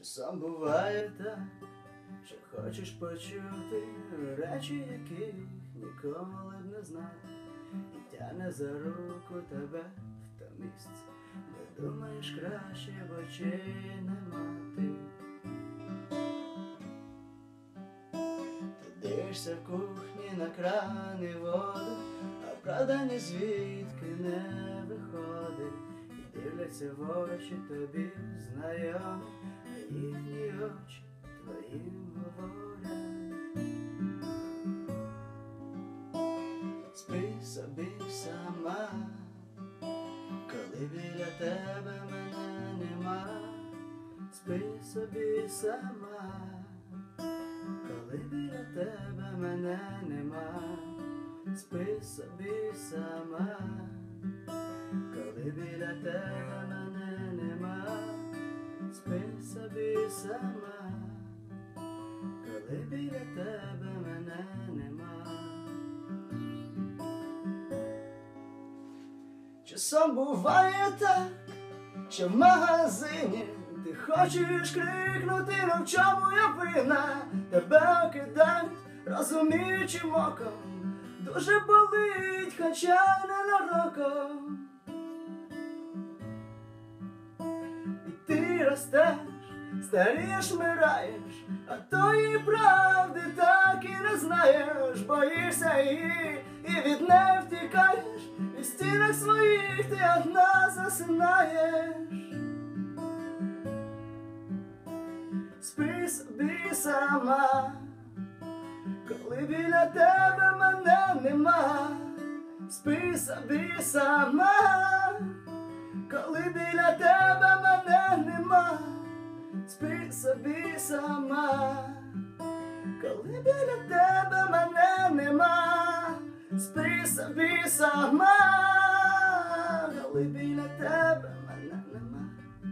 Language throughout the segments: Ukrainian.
Часом буває так, що хочеш почути речі, яких ніколи б не знав, і тяне за руку тебе в те місце, де думаєш краще в очей не мати. Ти дивишся в кухні на кран і воду, а правда ні звідки не виходить, і дивляться в очі тобі знайомі, а їхні очі твоїм говорять. Спи собі сама, коли біля тебе мене нема. Спи собі сама, коли біля тебе мене нема. Спи собі сама, коли біля тебе мене нема. Спи собі сама, коли біля тебе мене нема. Часом буває так, що в магазині ти хочеш крикнути, но в чому я винна. Тебе окидають розуміючим оком, дуже болить, хоча ненароком. І ти ростеш, старієш, вмираєш, а тої правди так і не знаєш. Боїшся її і від неї втікаєш, і в стінах своїх ти одна засинаєш. Спи собі сама, коли біля тебе мене нема. Спи собі сама, коли біля тебе мене нема. Спи собі сама, коли біля тебе мене нема. Спи собі сама, коли біля тебе мене нема.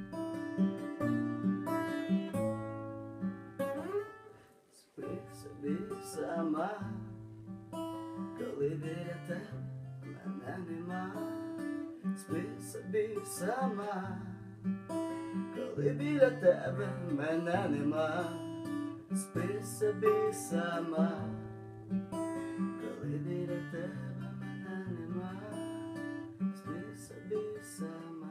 Спи собі сама, коли біля тебе мене нема. Спи собі сама, коли біля тебе мене нема. Спи собі сама, коли біля тебе мене нема. Спи собі сама.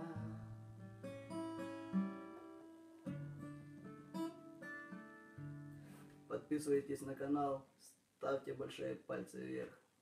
Подписывайтесь на канал, ставьте большие пальцы вверх.